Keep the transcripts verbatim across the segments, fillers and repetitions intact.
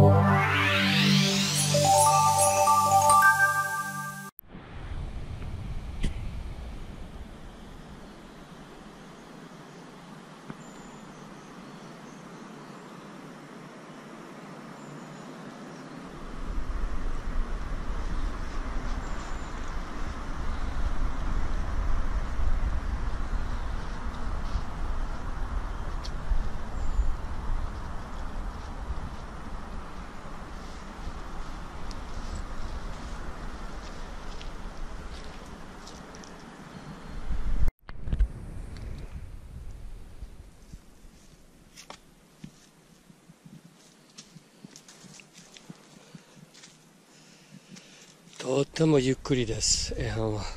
とってもゆっくりです、エハンは。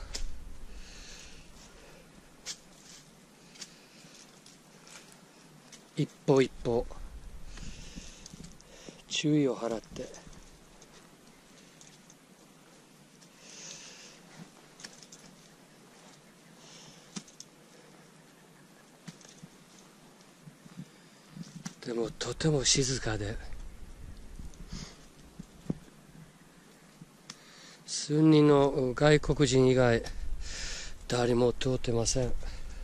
一歩一歩注意を払って。でもとても静かで、数人の外国人以外誰も通ってません。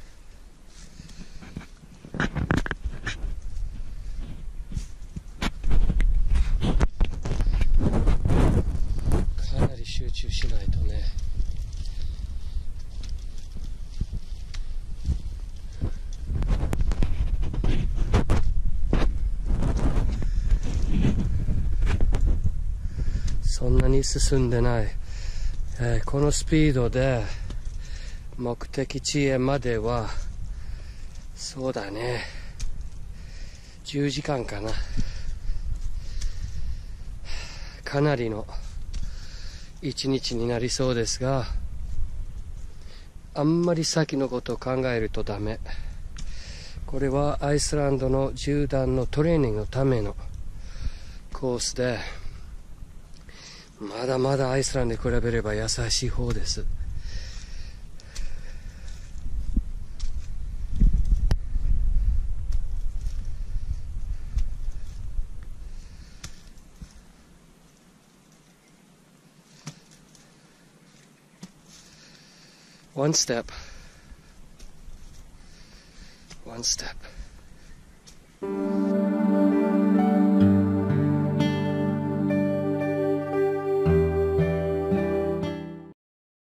かなり集中しないとね。そんなに進んでない、えー、このスピードで目的地へまではそうだねじゅうじかんかな。かなりの一日になりそうですが、あんまり先のことを考えるとダメ。これはアイスランドの縦断のトレーニングのためのコースで、まだまだアイスランドに比べれば優しい方です。One step. One step.